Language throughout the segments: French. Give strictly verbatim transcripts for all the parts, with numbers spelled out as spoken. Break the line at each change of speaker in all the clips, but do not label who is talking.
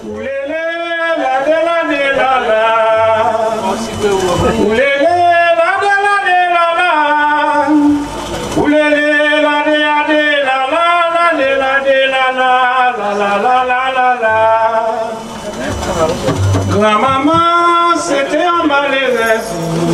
Oulélé, la de la de la la. Oulélé, la de la de la la. Oulélé, la de la de la la, la de la de la la, la la la la la la. Grand-maman, c'était un malheureuse.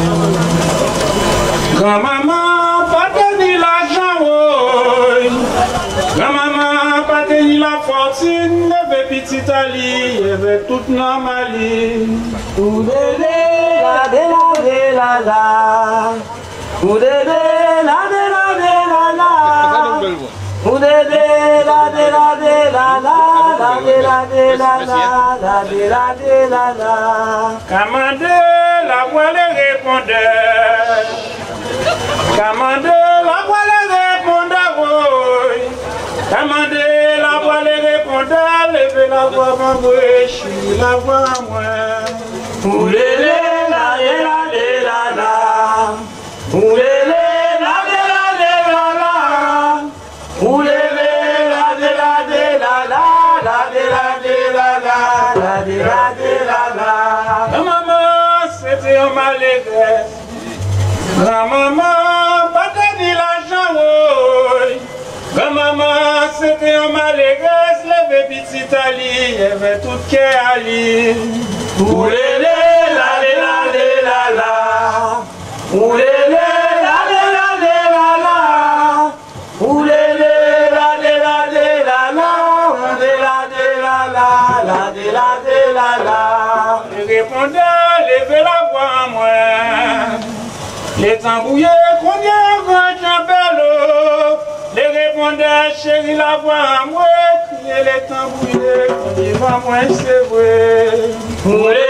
Grand-maman, pas tenu l'argent, oui. Grand-maman, pas tenu la fortune. Il y avait petite Ali, il y avait toute normalie.
Oulélé, la de la de la la. Oulélé, la de la de la la. Oulélé, la de la de la la. La de la de la la, la de la de la la.
Commandé, la voix les répondait. Commandé, la voix les répondait, oui. Commandé, la voix les répondait. Levez la voix, moi, je suis la voix, moi.
Oulélé, la de la de la la. Oulélé, la de la de la la. Oulélé, la de la de la la. La de la de la la, la de la de la la.
Grand-maman, c'était un malheureuse. Grand-maman, pas tenu l'argent, oui. Grand-maman, c'était un malheureuse. Levez petite Ali, il y avait tout qui Ali.
Oulélé, la de la de la la. Oulélé, la de la de la la. Oulélé, la de la de la la. La de la de la la.
Je répondais, levez la voix à moi. Les tambouillés, combien granjanbèl. Les répondais, chérie, la voix à moi. Criez les tambouillés, combien va moi, c'est vrai.